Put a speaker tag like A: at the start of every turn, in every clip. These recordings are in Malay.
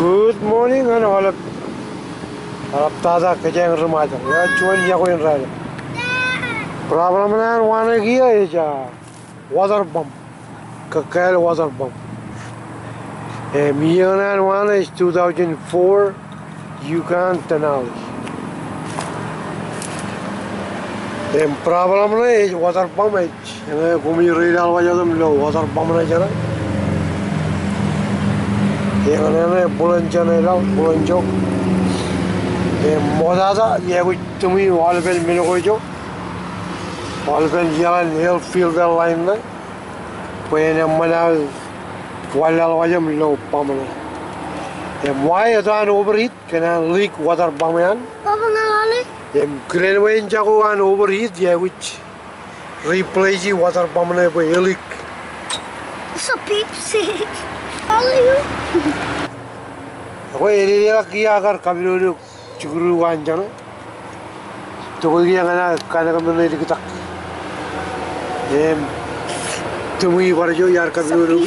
A: Good morning and all of Taza Kajang Ramada. That's when you're going right. Problem and one here is a water pump. Kakal water pump. A million and one is 2004 Yukon Tenali. The problem is water pump. And you read all of water pump. Yang mana bulan Januari bulan Jok, modal ya aku temui walaupun menurut Jok, walaupun jalan hill fielder line lah, punya mana walal wajah melo paman. Why itu an overheat kena leak water paman.
B: Apa ngalali?
A: Keren jago an overheat ya which replace water paman apa leak.
B: So Pepsi. Hallelujah.
A: Aku ini dia kia agar kami dulu cukuru wanjana. Tu kau dia kana kami ni kita. Temui warjo yar kami dulu.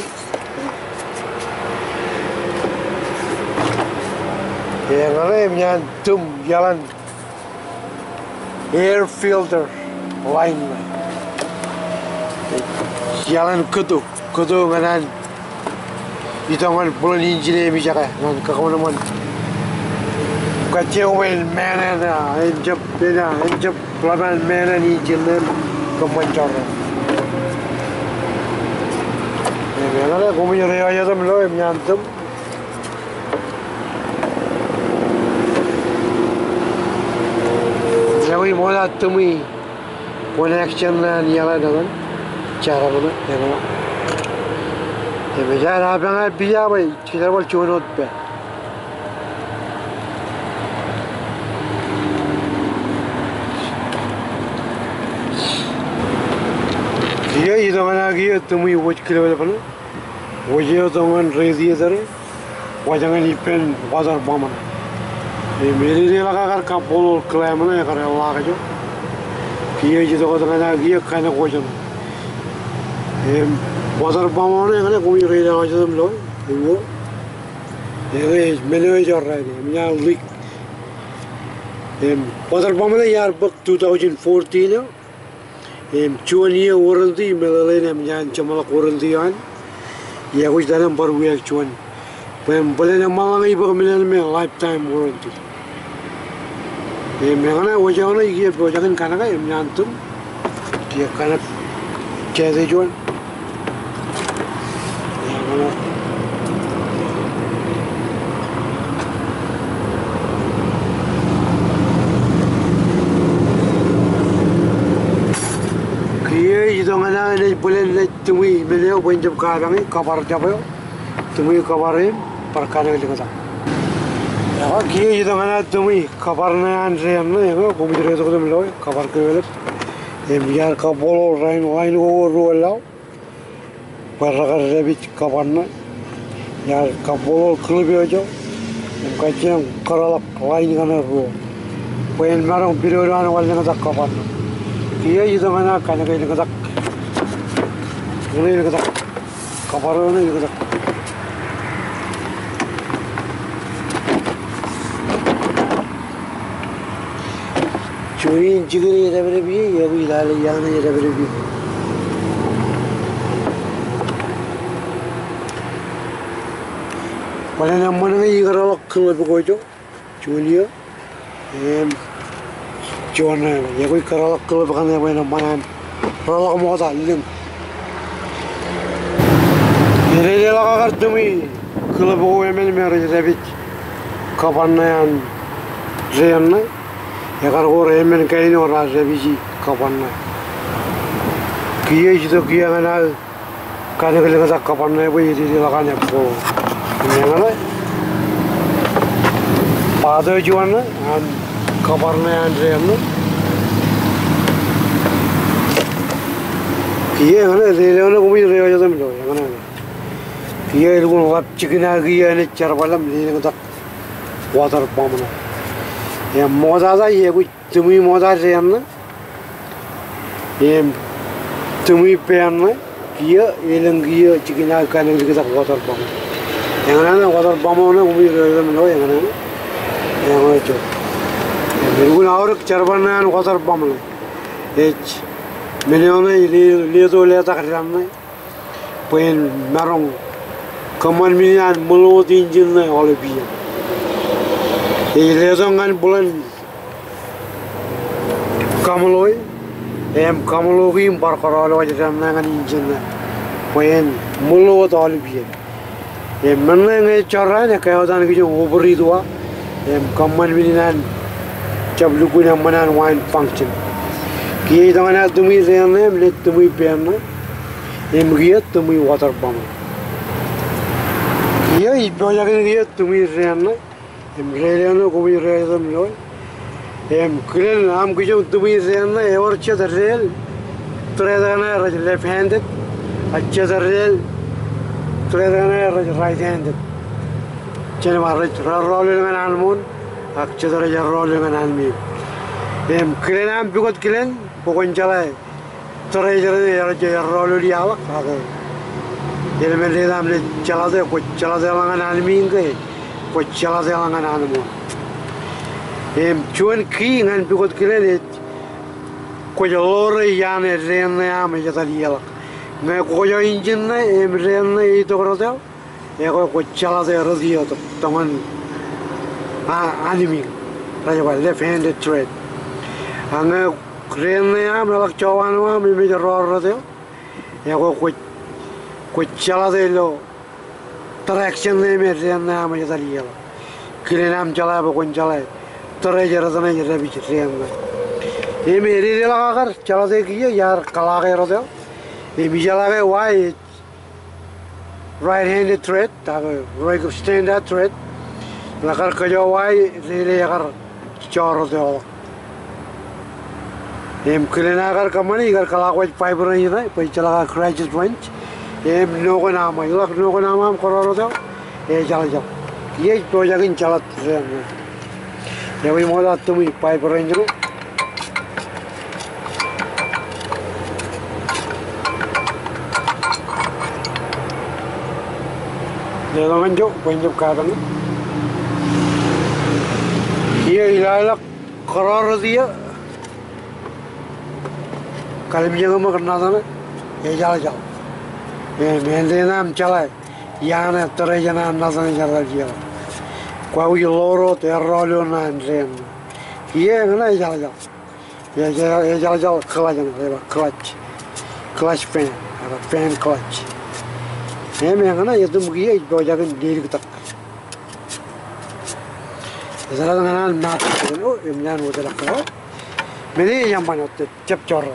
A: Yang mana tum jalan air filter line. Jalan kutu nganan. Itu kan bulan injil ni macam kan kau nama kacau mana na enjap pelaban mana ni injil kemancar. Yang mana kau punya raya tu melo menyantum. Yang ini mana temui connection ni ala dengan cara mana yang mana. Macam apa yang biar bayi kita boleh cunut pe. Dia itu mana dia temui watch kilo berapa ni? Watch itu orang ready ada, wajangan ipen wajar baman. Meri dia laga kar kapol klaim mana kar Allah kajo. Dia itu orang dia kena wajan. Water pump ni kan kami kerja macam tu loh, ini, ini manager ni, macam leak. Water pump ni yar bak 2014 ni, cuan ye warranty melelai ni macam cemalak warranty kan, ye aku dalam baru ye cuan, boleh nama lagi bak melelai me lifetime warranty. Macam wajah orang ini wajah kan kanak kan macam tu, dia kanak cedera cuan. Itu mana ni boleh temui beliau banjir karang ni kabar jawab, temui kabarin perkara ni kita. Ya, kiri itu mana temui kabarnya anjing ni, kau mungkin itu kita melayu kabar kewel. Biar kabel lain over lau, perkara lebih kabarnya, ya kabel kelebih aja, kacian keralak lain kan ru, poin marang biruan awalnya kita kabarnya. Kiri itu mana kan kita ini kita kabar ini kita curi jigri ada berlebih ya bilal yang ni ada berlebih mana nama ni kalau kalau begitu curi cuan ya kalau bukan yang mana kalau mau tak lim. Ini dia laga kartumi, kalau bawa email mereka jadi kapan yang zaman, ya kalau orang email kain orang jadi kapan. Kia itu kia mana, kan kalau kita kapan yang boleh jadi laga ni apa? Ini mana? Pada jualan, kapan yang zaman. Kia mana? Dia mana kami raya jatuh melo, yang mana? Kia itu pun chicken lagi ni cara balam ni kita water pump na. Yang modal dah ye, aku temui modal saya na. Yang temui pen na, kia, yang kia chicken lagi kan kita water pump. എങ്ങനെയാണ് water bomb umi lo എങ്ങനെയാണ് എങ്ങനെ ചോ ബിൽകുൽ और चरबना water bomb le h milione lieto leta karana pen marong kaman milian mulot engine olebia e lezongan bulan kamaloi kamalogi barqarar wajrangan engine pen mulot olebia menenge charana kayodan ki obri dua kaman milian chabluguna manan wine function ki dana tumi rene le tumi perna emgiat tumi water bomb ye iboya ge tumi rene emreleno komi redam lo krel nam ki tumi rene or chadrel tredana left handed achadrel tredana right handed chene marre rolling an almon achadra rolling an almi kelen am bigot kelen pokon chalai treasure rolo diawa kaga jelme le dam le chalade langan alminge ko chalade langan almo chuan ki ngan bigot kelen ko lore yane rene am jataliela me ko yo engine rene to grotel ko chalade rodio to taman animi raja left handed trade anga krene am la chawan wa mi me ro de ya ko chala de lo traction ne me rene am ya dalia krene am chala ba kon chala tore jara dana jara bi rene e me ri la gar chala de ki yar kala ge ro de e mi chala ge wa right handed thread ta right standard thread la gar ka jo wa ri gar choro de kelen agar kamani igar kala ko fiber ni na pai chala crashes wrench logo nama ilak logo nama am kororo do jala ye to jagin chala ye wi moda tumi fiber range ro le lo manjo penjo kadan ye ilala kororo dia kalau menjaga makanan sana, jalan. Mendena am jalan, yang na terjana nasan jalan jalan. Kau yo loro terrolo na andren. Iya na jalan. Jalan kelajan, clutch fan clutch. Yang na itu mungkin itu jangan diri kita. Jalan na nat, oh emjan udah lah. Meni yang mana tu cep cor.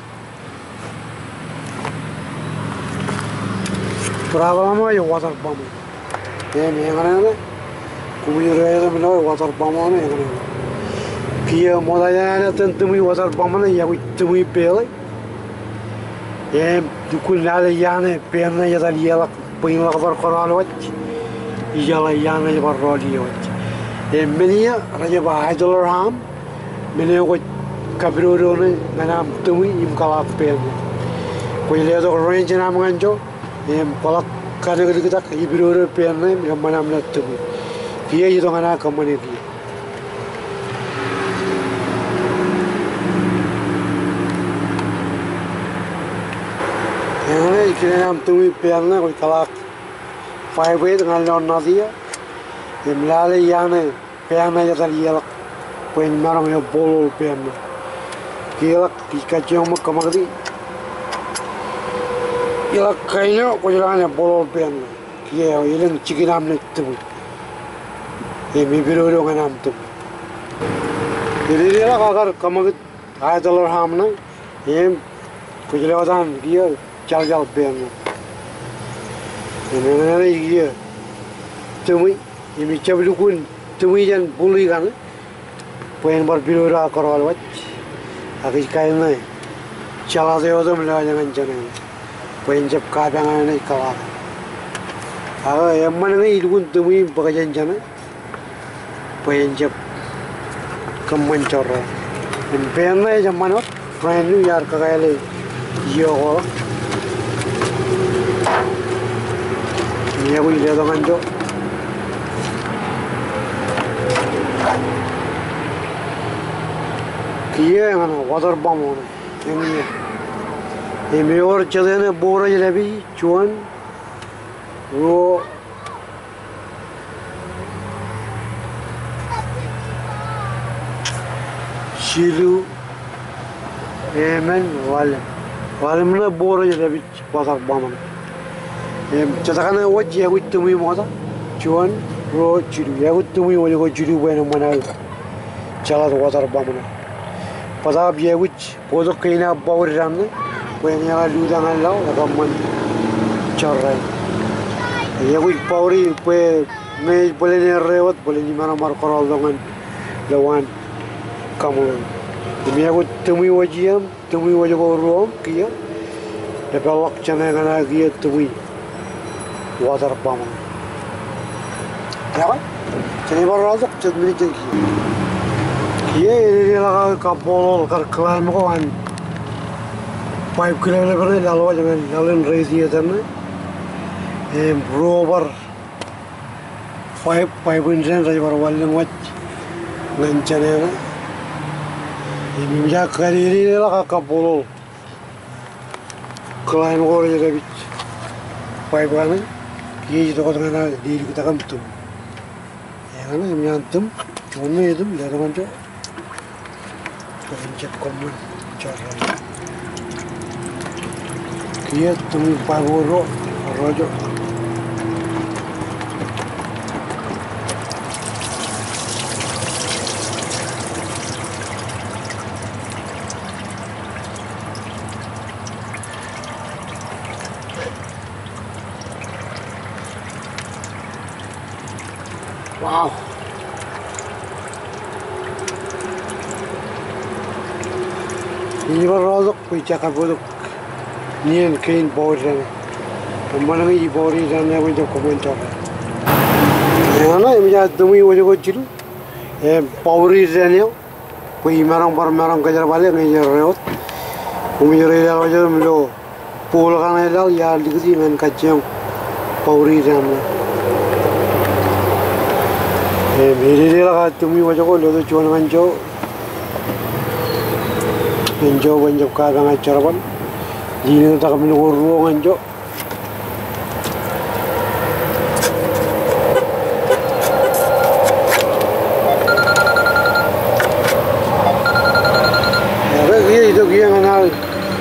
A: Problem है water bomb ये मेंगने ना कुमिर रहे तो मिलो water bomb ना मेंगने किया मोदा याना तंतुमी water bomb ना या कुछ तुमी पेले ये दुकुल नाले याने पेरने या दालिया लक पीन लक पर कराल वच याला याने जब रोली वच ये मिलिया राजा $5 हम मिलिया कुछ कब्रों ने नाम तुमी इमकाला पेरने कोई ले तो रेंज नाम गंजो palak kada kita ibiro perne mana mana tu dia itu mana company dia yang ini kira nam tu perne kau kalak 5 dengan lona dia melalui yang ini perne jadi dia poin marang yang bolu perne kira kita cuma kamari Ila kaino ko jana bolo pen ye ilang chikinam ne tu e mi biro nganam tu ila agar kamag $5 ham na e ko jala dan dia jal pen e ne ye tumi e mi chablu kun tumi jan buli gan poen bar biro ra korwal wach agi kaino chala de odam la jangan jangan Penjab kadang ni kawan. Kalau yang mana ni ilmu tumi bagajan jana. Penjab kemencor. Penjab ni zaman apa? Friend ni yar kagak yo. Ni aku lihat orang tu. Kia yang ana water bomb ona. Ini meor chale ne bora jelebi chuan ro shilu emen walim ne bora jelebi water bomb ona. Catakana wajah aku temui mana chuan ro chiru aku temui wajah aku chiru bukan mana jalan water bomb ona. Pada biaya which bodoh kena power ramne, bukan yang lu jangan lau, agak man carai. Ya which power ini, bukan me boleh ni rewat, boleh ni mana mar koral dengan lawan kamu. Ini aku temui wajah kau ruang kia, lepas waktu jangan kena kia temui water bomb. Ya kan? Jadi baru razak jadi jadi. Ini laga kapol kerkelan makan 5 kilometer lalu jangan jalan race dia sana. Rover 500 saja baru walau muat ngancana. Ini macam kali ini laga kapol kerkelan orang jaga bich 5 kan. Ini itu kau tengah di kita kampung. Yang mana yang antum cuma itu biar macam pencet komen cara kia tumi pagoro rojo wow. Ini baru pecah kabut ni kain bawah sana. Mana ni bawah ni sana aku jauh komentar. Mana ini macam demi wajah kau ciru. Bawah ni sana, kau marang kejar balik ni jerut. Kau jerut wajah melo pool kan ada ya dikiti men kacang bawah ni sana. Meri lah demi wajah kau lalu cuan kancau. Enjo banyak kadang acara pun, jadi tak kami ruang enjo. Ya, itu kia kenal,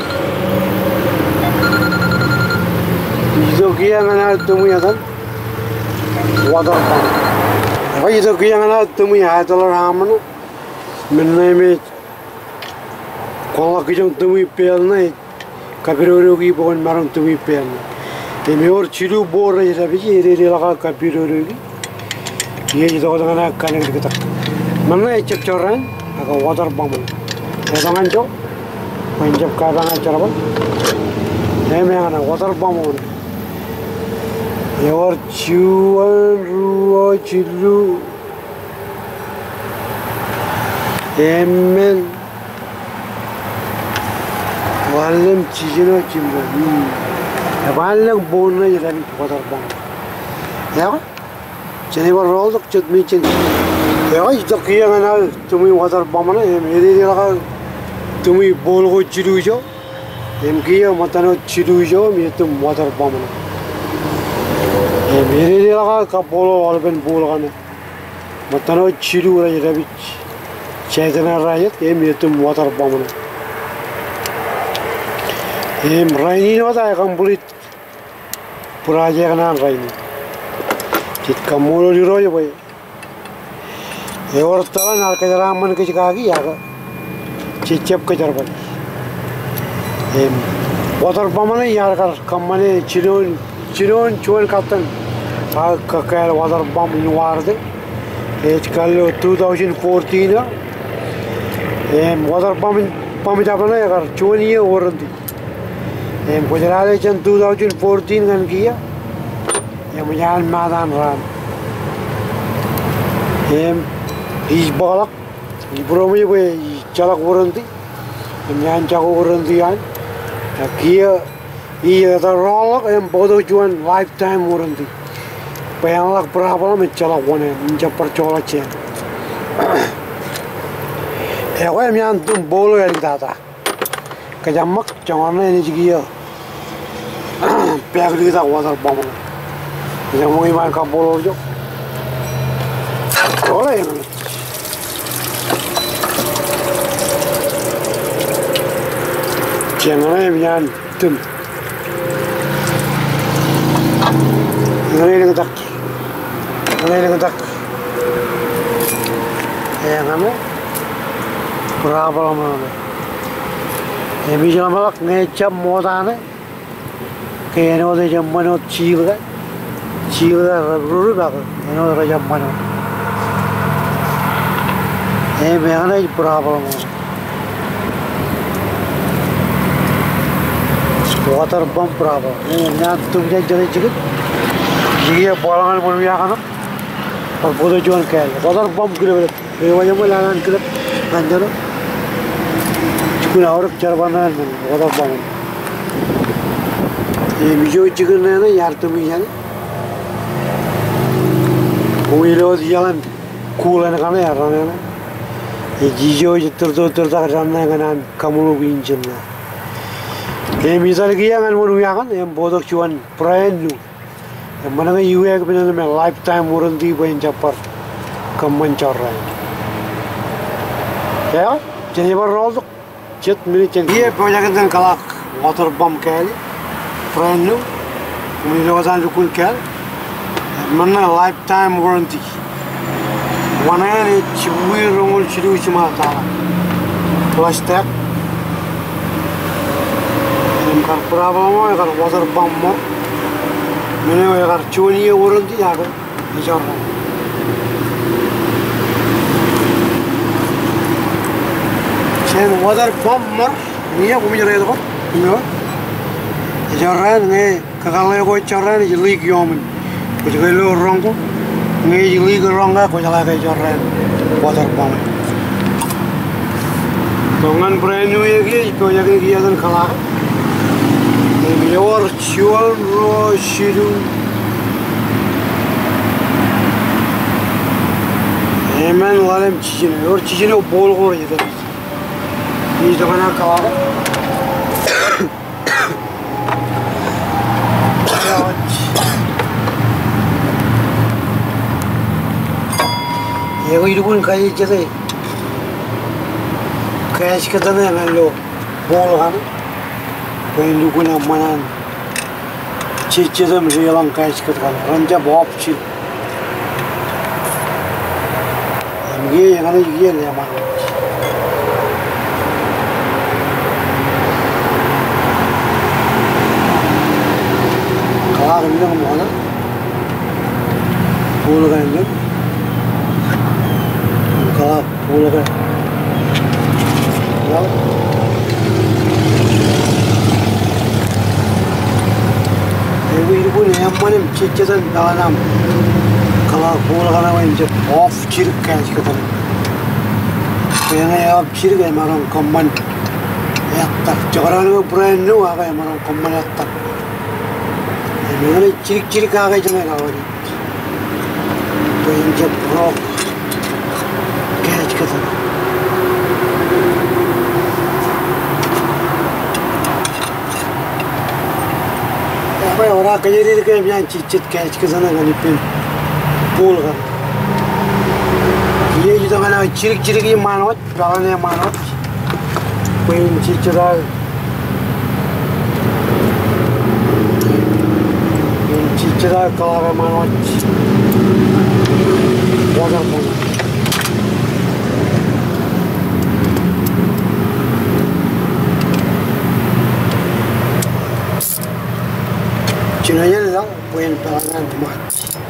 A: temu ya kan, water pump. Apa itu kia kenal temu ya, itu lah ramai, mengenai kalau kita temui pelna, kapirogi bukan marang temui pelna. Ini orang ciru bor aja tapi ini laga kapirogi. Ia itu orang nak kanan kita. Mana cek coran, agak water bomb. Orang anjo, panjang kadang acara pun. Ini mana water bomb. Ia orang ciuan ruo ciru. Emen. Walau cicilan cimba, walau bonnya jadi water bomb. Ya kan? Jadi baru rosak cut micin. Ya kan? Itu kia kan tumi water bomb mana? Ini dia lah tumi bol ko ciru jo. Kia matano ciru jo, itu water bomb mana? Ini dia lah kapolo walaupun bol kan. Matano ciru aja tapi cedera rakyat, itu water bomb mana? Raini no ada complete project na raini. Kit kamulo di royo boy. Or tala nar kajara man kajagi yaga. Cicep kajar boy. Water pamane yar kar kamane chiron chuan katan. Kakal water pump in warde. Kalo 2014 na. Water pump japana yagar chuan ye warranty. Gujarat in 2014 kan kia, yang menjalan madan ram. Is balak, ibrahim ini jalak warranty, yang jago warranty an. Kia, ini ada rolak, bodoh jual lifetime warranty. Pengalak berapa lama jalak warna, mencapai percola cen. Ewa mian tum bolo elik tata. Kajamak jangan ini juga. Pihak kita water bomb. Jangan iman kabolo jo. Oleh yang jangan mian tum. Ngeri ketak. Ngeri ketak. Yang mana? Problem ada. Ini jangan malak ngecap modalnya. Kayak ini udah jam mana cium kan? Cium dah ruru bagus. Ini udah jam mana? Ini mana problem ada. Water pump problem. Ini nyantum jadi cikgu. Jika bolangan pun biar kan? और बहुत जोन क्या है water pump करे ये वजह में लाना करे अंदर चिकन और चरवाना है वाटर पंप ये मिजो चिकन है ना यार तुम ही जाने कोई लोग जान कूल है ना खाने यार ना ये जीजो जितर तक जानना है ना कमरों की इंजन ना ये मिसाल किया मैं वो रुया kan ये बहुत चुन brand new mana kan UA ke benar में lifetime warranty बन जापर कम्मन चल रहा है क्या चलिए बार रोज़ चट मिली चलिए पहुँचा के दिन कलाक water pump क्या है brand new मेरे लोग आसान रुकून क्या है mana lifetime warranty mana ini cuma rongol ciru cuma tahu plastik ini kan problem kan water pump mo मैंने वो यार चोनी है वारंटी जाकर निचार रहा है चेन वाटर पंप मर नहीं है कुछ रहे तो नहीं निचार रहा है नहीं ककाले कोई चल रहा है नहीं लीक योमन कुछ कोई लो रंग को नहीं लीक रंग है कुछ लगा के चल रहा है वाटर पंप तो अंगन ब्रांड न्यू है कि तो जाके किया तो खला Your children should Amen lalem çiçeği. Your çiçeği o bol koyuyor da. İyi de bana kavar. ये कोई रुकन खाई चले कैश कितना है मैं लो बोल खाना कोई रुकन मना चीज़ मुझे यलां कैश कितना रंजा बहुत ची ये यहाँ ये ले मान कहाँ कहीं ना कमाना बोल गए कहाँ बोल गए ये कोई नया माने चीज़ दाना कहाँ बोल गया वो इनसे ऑफ चिर कैच करता है ये ना यार चिर गए मारों कम्बन यार तक जगराने में ब्रांड न्यू आ गए मारों कम्बन यार तक ये ना चिर चिर कहाँ गए जमे लावारी तो इनसे ब्रॉक कैच करता है भाई और आगे ये रीड के यहाँ चीज़ कैच करता है गानी पे बोल कर ये जो तो मैंने चिरक चिरक ये मानो जाने मानो कोई चीज़ चला चीज़ चला कलाकार मानो water pump Chinanya lah, poin pelangan tomat.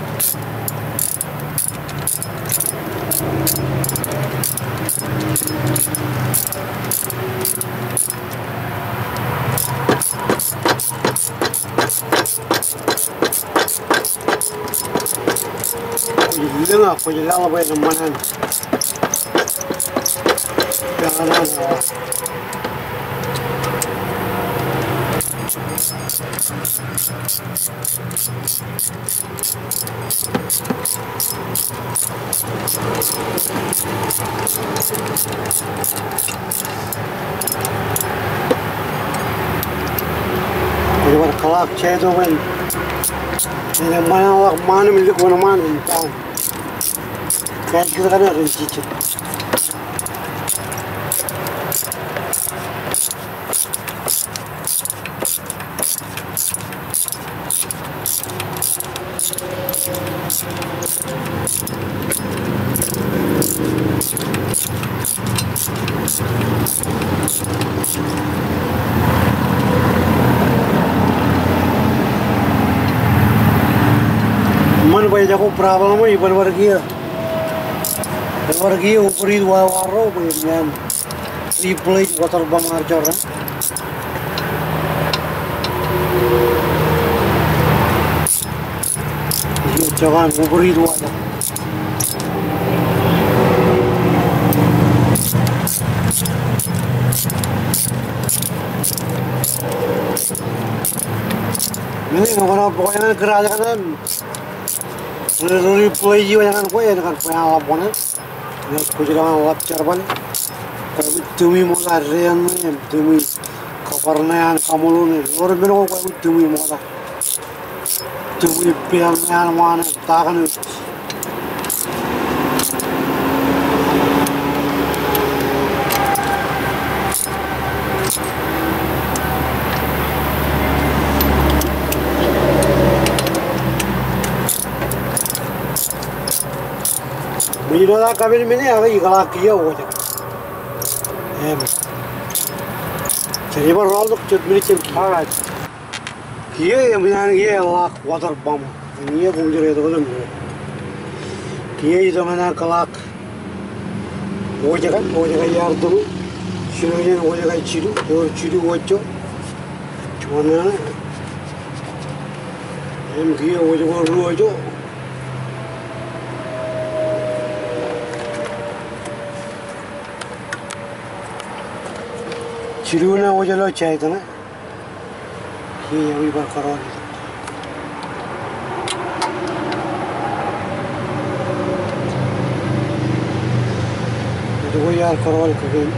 A: Dengar apa je lah apa yang mana? Pelangan. Jadi berkelak saya tu kan. Ini mana milik mana entah. Kayak kita kan ada cicit. Mana banyak aku problem ni berwargia upri waro begini replay water bang archer jangan upri dua ini orang pokoknya kerajaan replay juga jangan kau yang apa pun ya kujuran lap cerban kau tumi mula rian ni tumi kabarnya kamu lu ni orang bilang kau tumi mula tumi piangnya mana takkan Bila kami ni apa ikhlas kia aja. Jadi baru tu cut mili cem kia. Kia yang mana kia lak water bomb. Ini aku jadi tu kan. Kia itu mana kelak. Wajah yar tu. Sini wajah ciru wajah. Cuma mana? Kia wajah wajah. Ciruna wajah lo cai tu na, ini yang ibar karon itu. Itu wajah karon kagin.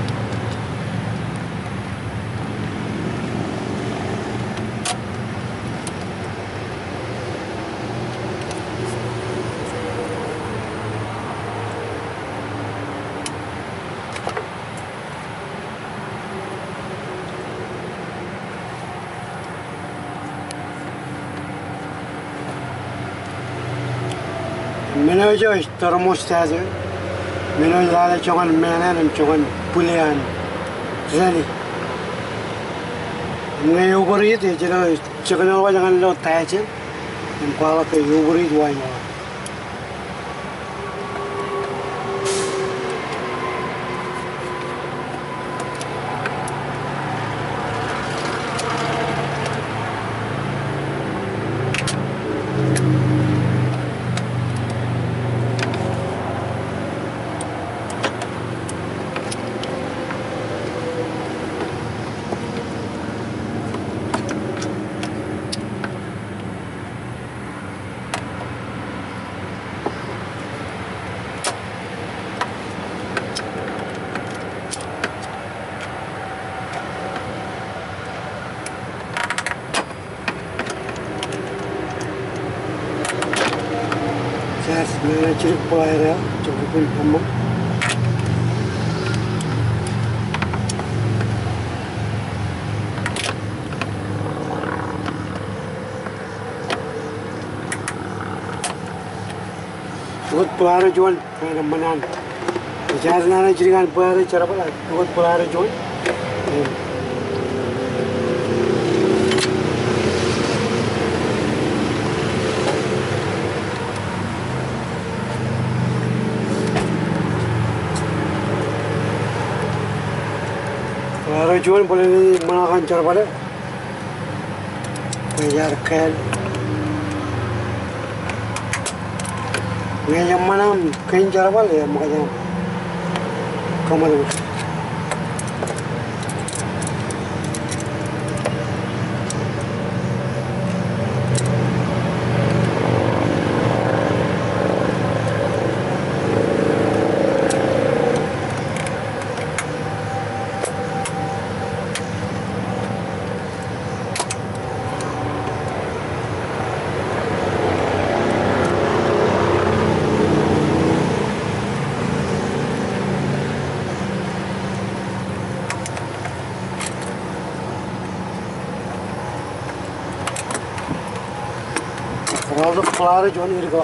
A: Mana aja termos saja. Mana ada cuman mana dan cuman pulian. Jadi, ni Uber itu jadi cuman orang jangan lo tahu. Kalau ke Uber itu wajah. Mana ciri pelajar cukup pun kamu. Cukup pelajar jual mana? Jangan mana ciri kan pelajar cara apa? Cukup pelajar jual. Jual boleh ni mana kan cara pada bayar kel ni yang mana kain cara pada ya makanya kamar Orada kıları John Ergo.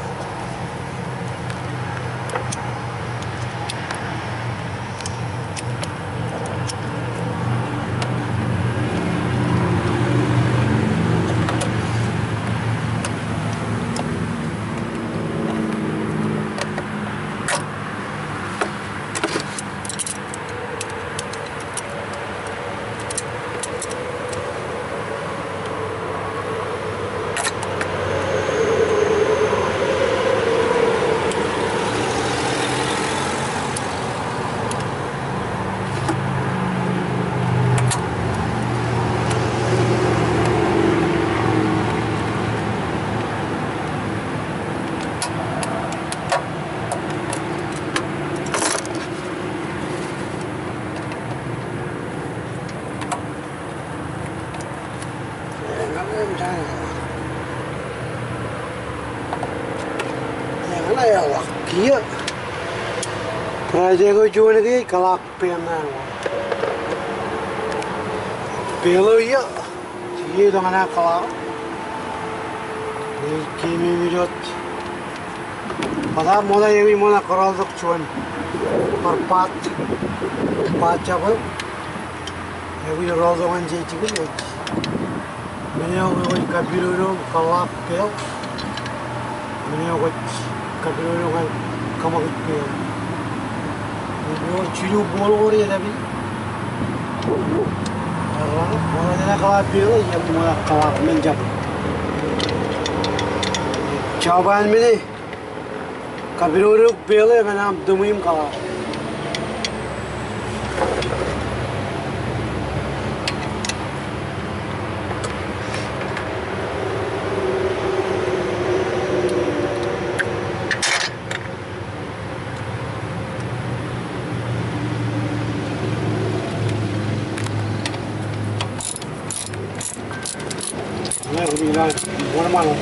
A: Này là kia Raja ko cuma ni kalak penan pelo ya ye dengan nak kalak ni kimi mirot pada moda yang mana koral tak cuan perpat baca apa yang koral dengan jadi juga ni aku kabiru kalak pel ni aku kabiru kan kamu pel ini cium bolu orang tapi orang yang kalak pel yang mana kalak menjam cobaan ini kabiru pel yang mana dumim kalak bilang mana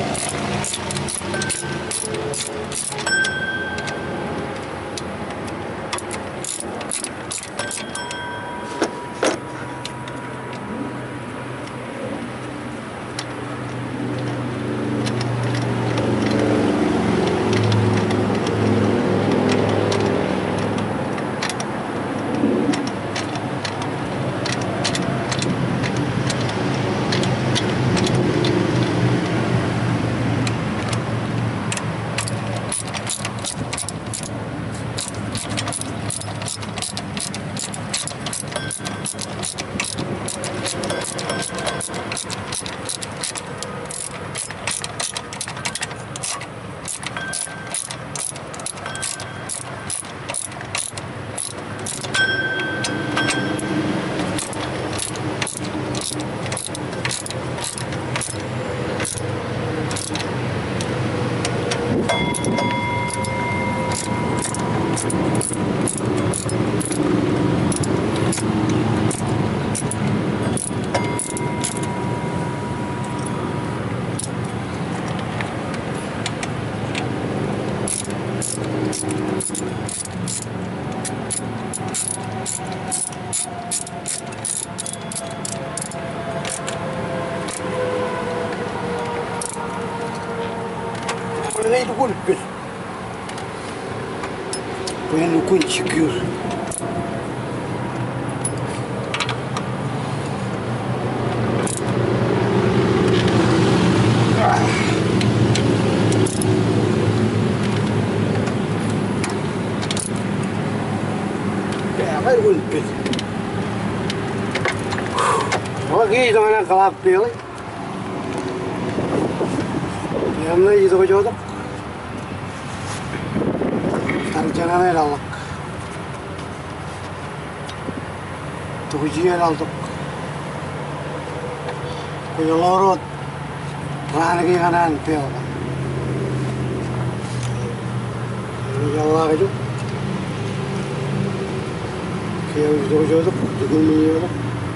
A: ini dukun bil, pengen dukun secure. Apa dukun bil? Lagi jangan kalap bil. Yang ni itu jodoh. Jangan elak, tujuan altuk, kau lorot, lagi kanan pel, ini jalan aja, kau jodoh, juga ni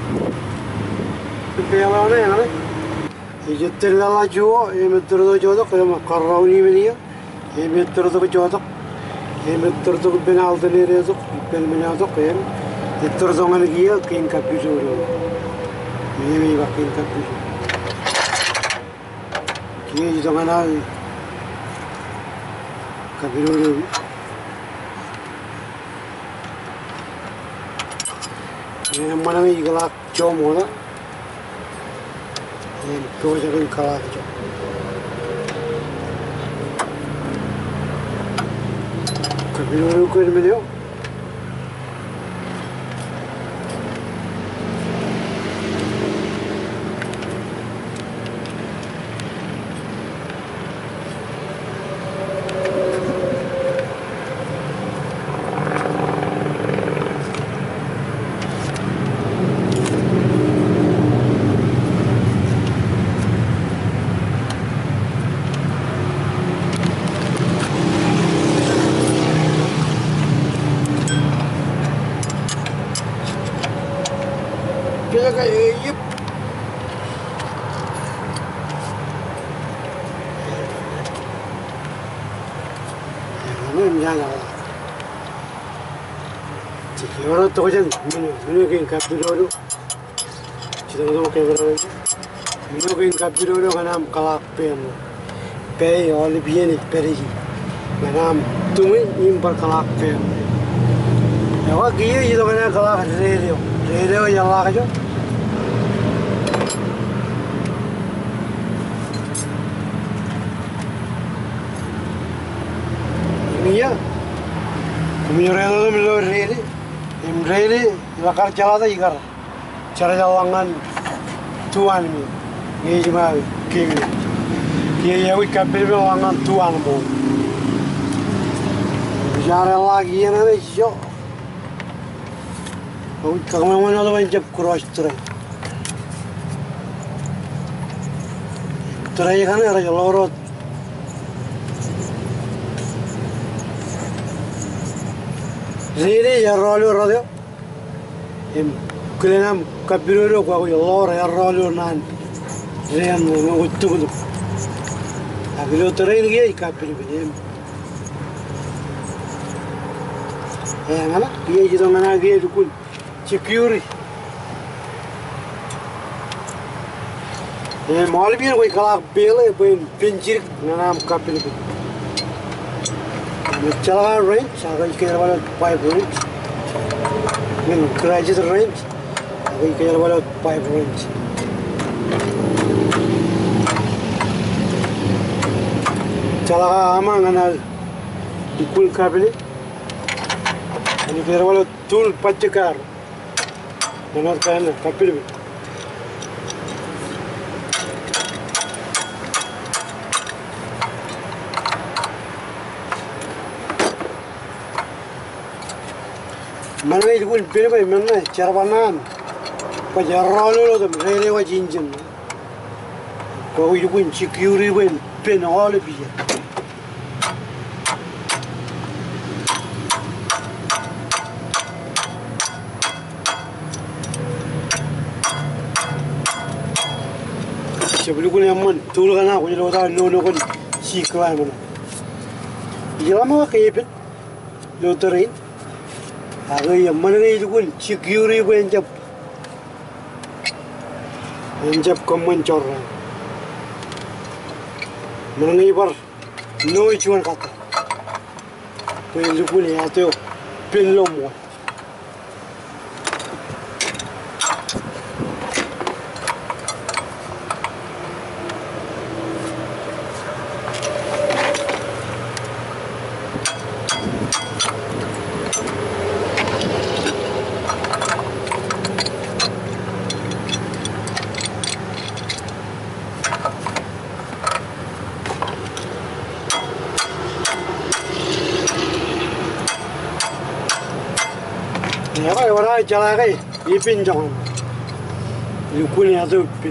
A: pel mana yang ni, ini terlalu jauh, ini terlalu jodoh, kalau makarau ni mana, ini terlalu jodoh. Hem tertuk benal tenere zuk pel benal zuk hem terzongan gia kin kapiso ro yemi bakin kapiso Kia Yidongana Kabiru. Yang mana ni galak jom mana? Yang kau jangan galak jom. Kabiru kau ni mana? Kaya kaya yep. Ano jangan. Jika orang tu kan, mana keng kapirodo. Kita tu kaya berapa? Mana keng kapirodo kan am kalak pem. Pay Olivia ni perigi. Kan am tumi impar kalak pem. Awak kaya itu kan kalak radio. Radio yang lagi tu. Iya, kami orang itu melo reli, bakar jalan tu ikan, cara jalangan tuan ni, ni cuma kiri, kiri yang kapal jalangan tuan pun, cara lagi yang ada jo, kami mana tu macam cross tray kan ada lorot. Riri ya rollo radio, kelenam kapirodo kau lor ya rollo nan, rian utuk utuk. Agilo terain gaya kapir begini. Mana? Gaya itu mana gaya dukun, security. Malu biar kau kalak bela, kau pencir nama kapir begini. Chala range, agar ikan walau 5 range. Min crisis range, agar ikan walau 5 range. Chala ama ngana ikul kabeli. Ini ikan walau tool pacekar. Mana kan kapil. Mana itu pun pilih mana cara banan, pajar rollo tu rele wa jinjin. Kau itu pun security pun penol biar. Sebelum kau ni aman, tu kan aku jadi orang no kan siklah mana. Jalan mana kaya pun, loterin. Agar yang mana itu pun security pun encap komentor. Mana ni bar no ichuan kata. Pun itu pun ya tu pelom. Ya kau orang jalan kau, ipin jangan, lukun yang tu ipin.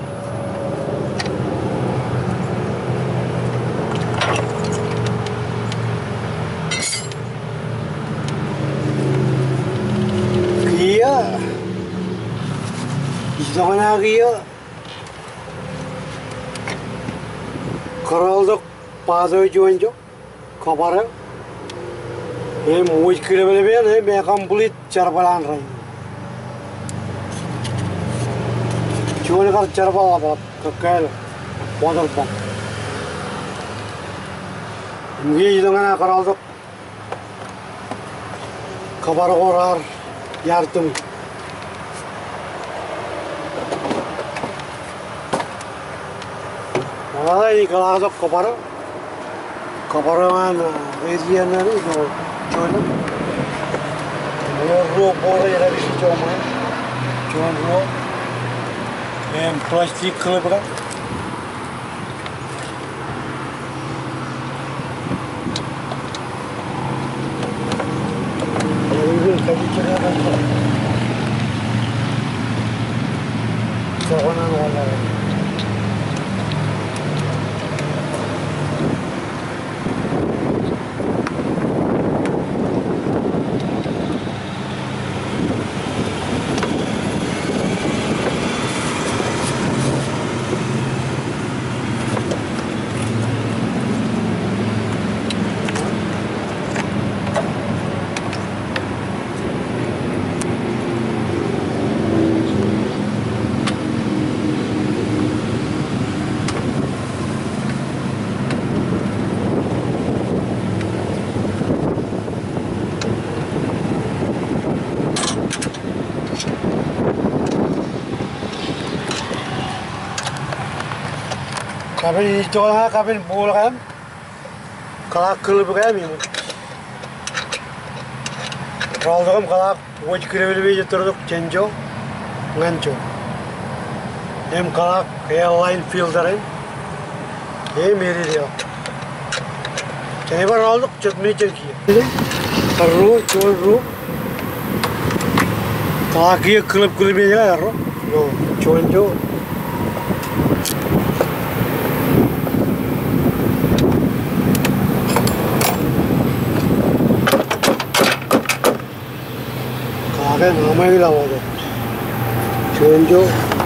A: Kia, jangan lagi ya. Kalau tu pasal jual jo, kabar. Muskil bela मैं complete चरबलान रही चुन कर चरबला बात कैल बदल पा Müge yılına karaldık. Kabarı korar yardım. Valla iyi kalardık kabarı. Kabarıman ezgiyenleri o şöyle. Ruh boru yere bir şey olmuyor. Çoğun ruh. Hem plastik kılıbı. Kabin itu lah kabin bol kan, kalak kelip kan ini. Kalau tu kan kalak wajib kira lebih jatuh cenjo, nganco. Hem kalak airline filter kan, meri dia. Jadi baru tu cut meni cengki. Terus curu, kalak dia kelip je lah terus, no cenjo. namanya lama tu, cenjo.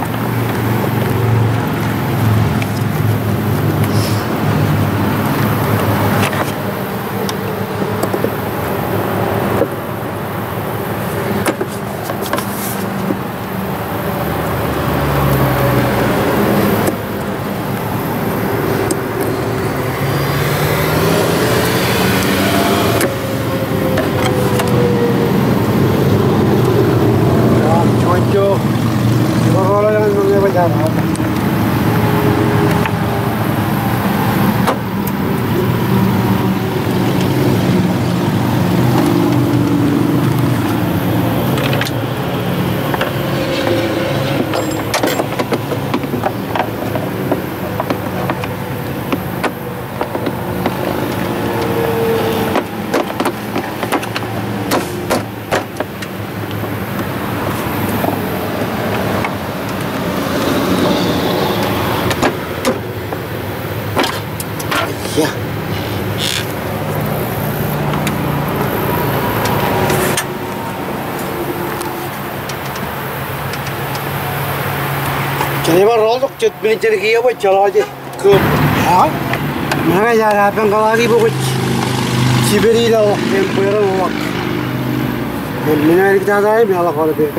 A: Ya. Jadi baru tu cut beli ceri kia buat jalan aja ke. Ha? Mana jalan apa yang lagi buat Siberi dah, temporer buat. Mana kita dah ni malah kalau be.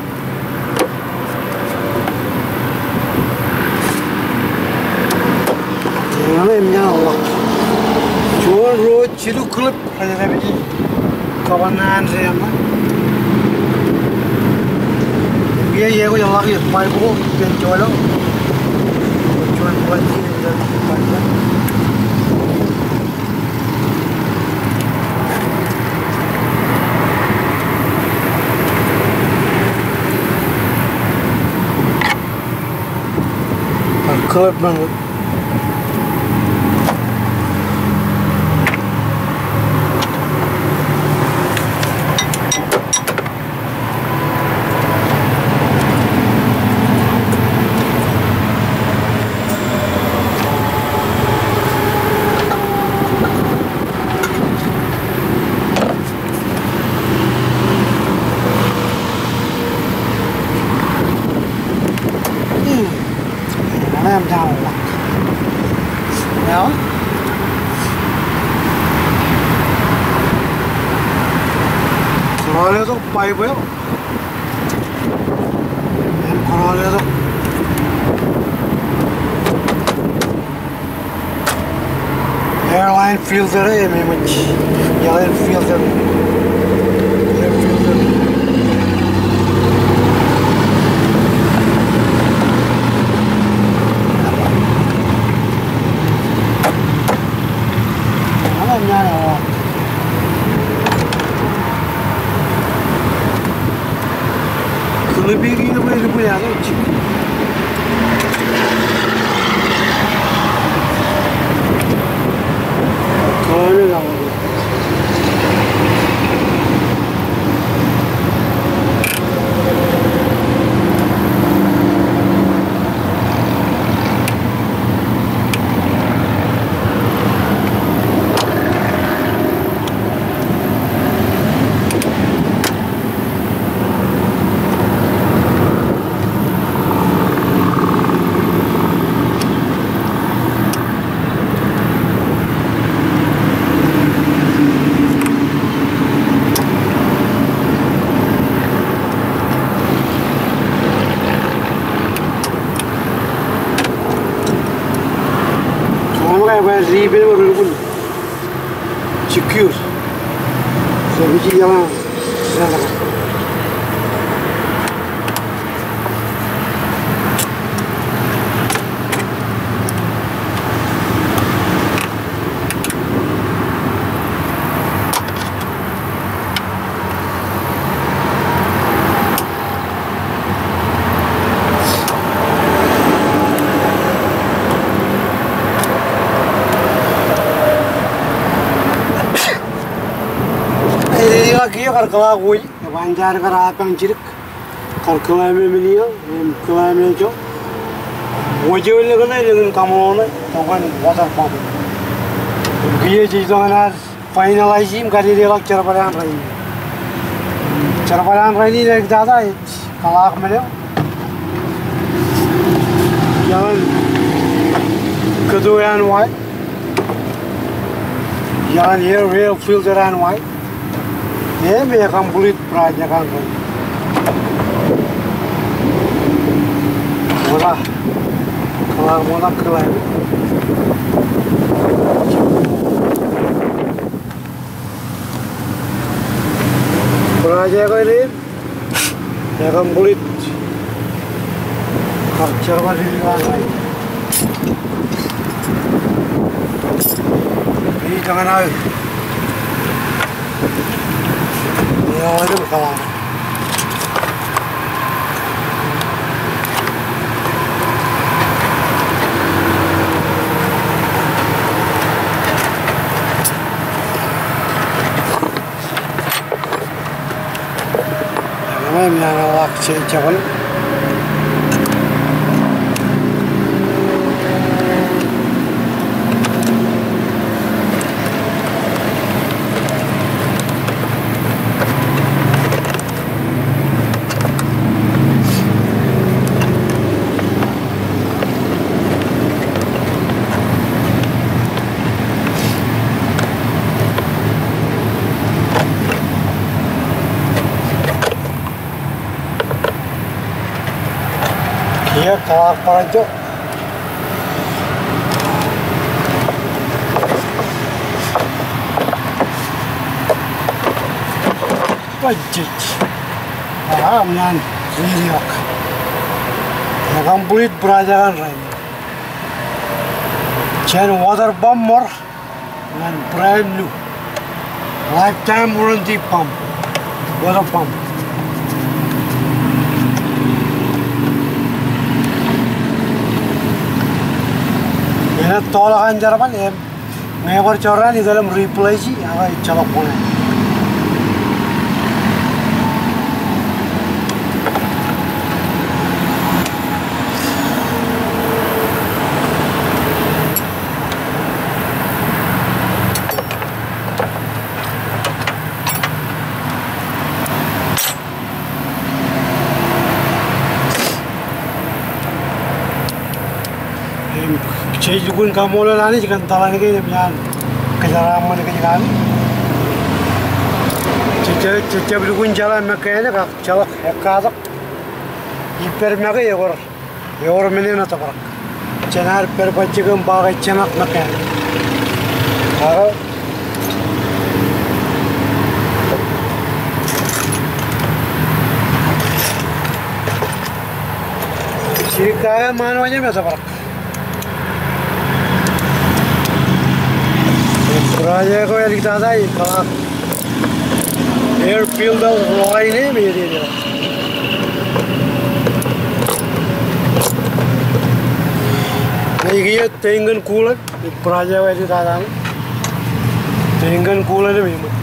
A: Mana ni Allah. Jual road cilu klub ada lagi kawanan saya mah. Biar ye ko yang lagi mai ko jual lo. Jual buat ini dah. Klub banget. Làm giàu lắm. Đó. Koralnya tuh pipe ya. Koralnya tuh. airline filter memang airline filter. Lebih gini boleh punya tu. Kalau ni lah. Ribe baru pun secure. Sebiji jalan. Lagi kalau gue, banjar kerap yang cirik, kalau kelai memilih, kelai mejo, gue jual dengan dengan kamu orang, tuan water pump. Dia jadi orang finalize him, kali dia lagi cara paling ini lagi dah kalau aku melihat, jangan kedua yang white, jangan real filter yang white. Ini mereka complete project kan. Murah. Kalau murah kelai. Project ini mereka complete. Capture masih lagi. Ini jangan air. Ya, ada berkawan. Yang mana awak cakap? Dia kalah perajuk. Budget. Menyan riak. Ya complete berajakan lain. Chain water pump dan brand new lifetime warranty pump, water pump. Ini tolakan jarapan ya, mengekor coran di dalam replay sih, apa colok boleh. Saya juga kamu lah ni jika talan ni kemudian kejaran ke jalan. Cecep juga jalan macam ni kak jalan hekat. Iper macam ya orang mana nak tapak. Cenar per baca gembar cenak macam. Ako. Sirikaya mano aja biasa pak. Raja ko yang kita ada kalau airfield of Roy ini begini. Ini tengen cooler, Raja ko yang kita ada. Tengen cooler ini begini.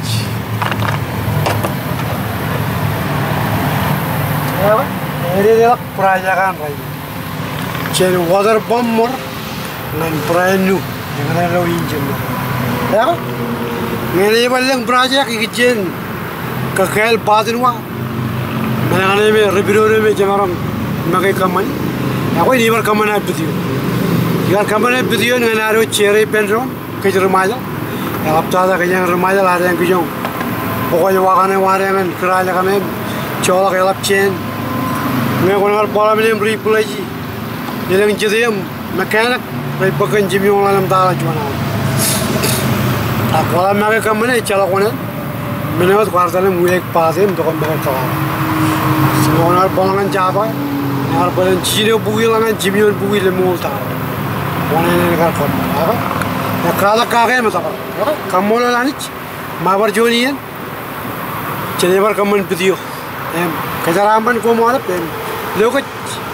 A: Apa? Ini dia Raja kan Raja. Jadi water bomber dengan brand new dengan low engine. Ya kan? Ini paling project ikin kakek batin wa. Mana kan ini repair ini cemaran makai kaman. Aku ini bar kaman apa tu? Jika kaman apa tu dengan aro cherry penron kerja remaja. Ya abtada kerja remaja lah yang kerja. Pokoknya wakane warangan kerja kami coba kelap chain. Mereka orang pola ini beri pulaji. Jadi jadi mekanik baik pakai jimmy orang dalam dalam cuma. Aku kalau mereka kemana cakap mana, menurut kuartalnya mulai pasien untuk mereka kawan. Semua orang polangan java, orang polangan ciri bui langan jimmy orang bui lemul tak. Orang ini kan kawan, apa? Ya kalau kakek macam apa? Kamu lalu mabar jonian, jadi bar kamu video. Kejaran pun kau mau apa? Lokat